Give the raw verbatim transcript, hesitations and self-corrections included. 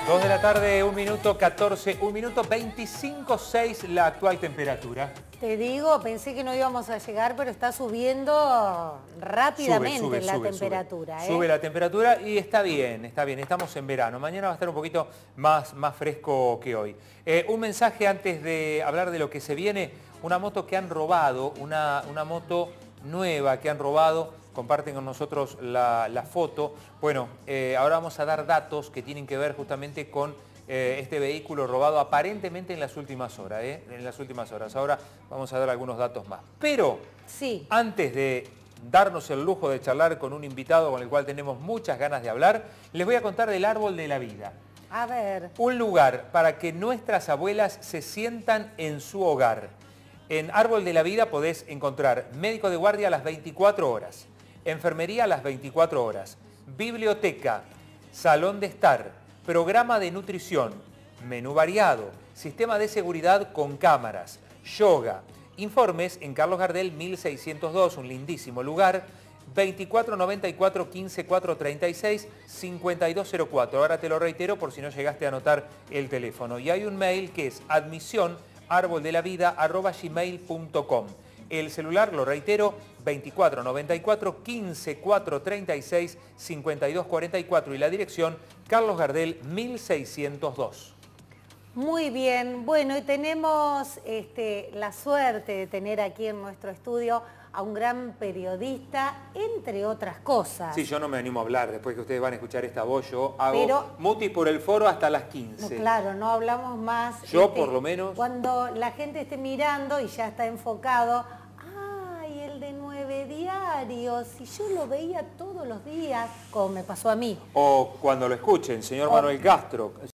dos de la tarde, un minuto catorce, un minuto veinticinco seis la actual temperatura. Te digo, pensé que no íbamos a llegar, pero está subiendo rápidamente sube, sube, la sube, temperatura. Sube. ¿eh? Sube la temperatura y está bien, está bien, estamos en verano. Mañana va a estar un poquito más, más fresco que hoy. Eh, un mensaje antes de hablar de lo que se viene. Una moto que han robado, una, una moto nueva que han robado. Comparten con nosotros la, la foto. Bueno, eh, ahora vamos a dar datos que tienen que ver justamente con eh, este vehículo robado aparentemente en las últimas horas. ¿eh? En las últimas horas. Ahora vamos a dar algunos datos más. Pero sí. Antes de darnos el lujo de charlar con un invitado con el cual tenemos muchas ganas de hablar, les voy a contar del Árbol de la Vida. A ver. Un lugar para que nuestras abuelas se sientan en su hogar. En Árbol de la Vida podés encontrar médico de guardia a las veinticuatro horas, enfermería a las veinticuatro horas, biblioteca, salón de estar, programa de nutrición, menú variado, sistema de seguridad con cámaras, yoga. Informes en Carlos Gardel mil seiscientos dos, un lindísimo lugar, veinticuatro noventa y cuatro, quince, cuatrocientos treinta y seis, cincuenta y dos cero cuatro. Ahora te lo reitero por si no llegaste a anotar el teléfono. Y hay un mail que es admisión arboldelavida arroba gmail punto com. El celular, lo reitero, veinticuatro noventa y cuatro, quince, cuatrocientos treinta y seis, cincuenta y dos cuarenta y cuatro. Y la dirección, Carlos Gardel mil seiscientos dos. Muy bien, bueno, y tenemos este, la suerte de tener aquí en nuestro estudio a un gran periodista, entre otras cosas. Sí, yo no me animo a hablar, después que ustedes van a escuchar esta voz, yo hago Pero, mutis por el foro hasta las quince. No, claro, no hablamos más. Yo este, por lo menos. Cuando la gente esté mirando y ya está enfocado, ¡ay, el de Nueve Diarios! Si yo lo veía todos los días, como me pasó a mí. O cuando lo escuchen, señor O, Manuel Castro.